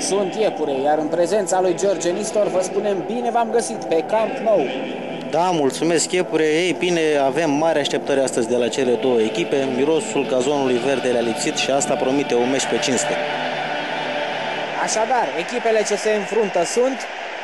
sunt iepure, iar în prezența lui George Nistor vă spunem bine v-am găsit pe Camp Nou. Da, mulțumesc, iepure. Ei bine, avem mari așteptări astăzi de la cele două echipe. Mirosul gazonului verde le-a lipsit și asta promite un meci pe cinste. Așadar, echipele ce se înfruntă sunt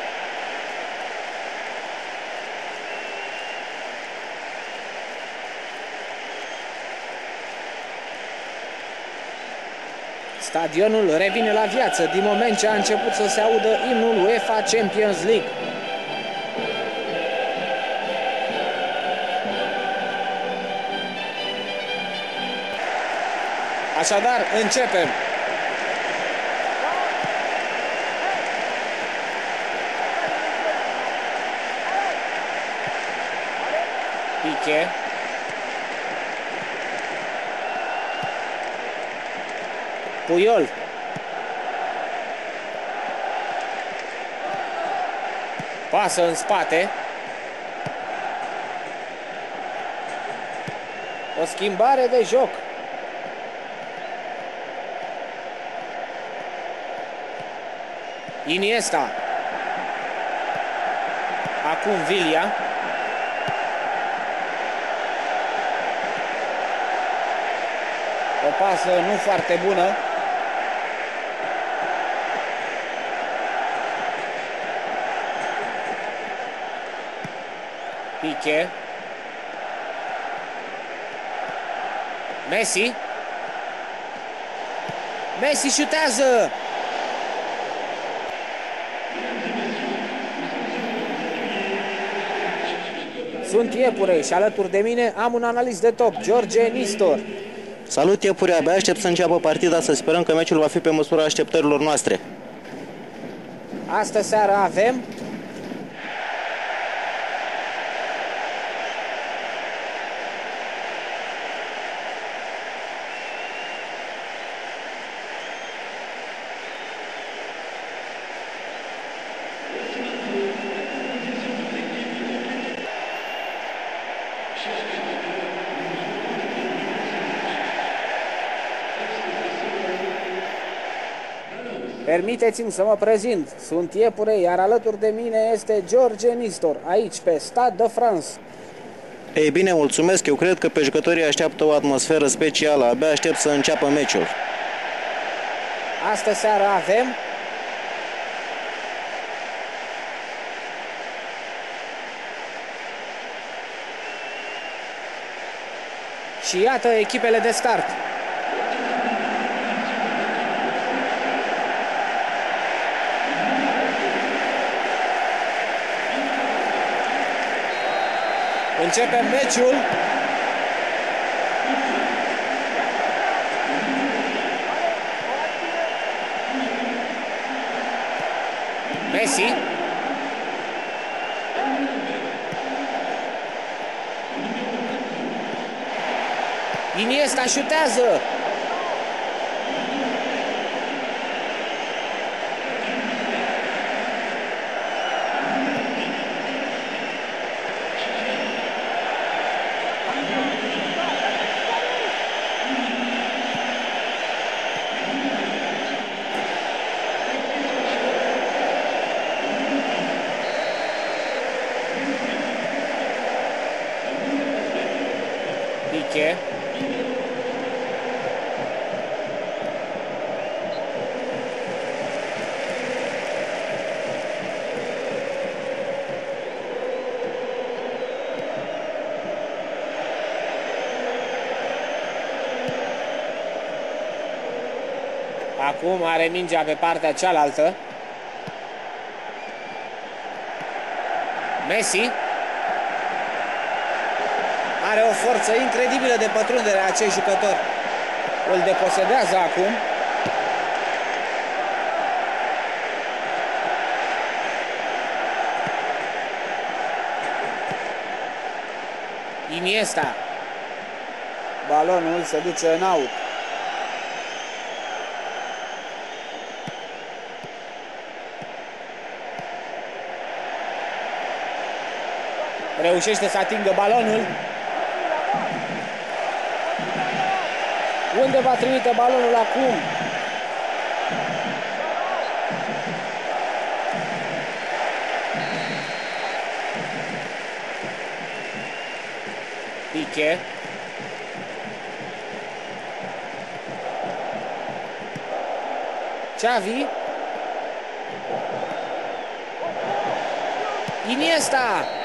stadionul revine la viață din moment ce a început să se audă imnul UEFA Champions League. Așadar, începem. Piqué. Puyol. Pasă în spate. O schimbare de joc. Iniesta. Acum Villa. O pasă nu foarte bună. Piqué. Messi. Messi șutează. Sunt iepure și alături de mine am un analist de top, George Nistor. Salut, iepure, abia aștept să înceapă partida, să sperăm că meciul va fi pe măsura așteptărilor noastre. Astă seară avem Permiteți-mi să mă prezint. Sunt iepure, iar alături de mine este George Nistor, aici pe Stade de France. Ei bine, mulțumesc, eu cred că pe jucătorii așteaptă o atmosferă specială, abia aștept să înceapă meciul. Astă seară avem și iată echipele de start. Începem meciul. Messi. Iniesta șutează. Piqué. Acum are mingea pe partea cealaltă. Messi. Are o forță incredibilă de pătrundere a acest jucător. Îl deposedează acum. Iniesta. Balonul se duce în out. Reușește să atingă balonul. Unde va trimite balonul acum? Pique. Xavi. Iniesta.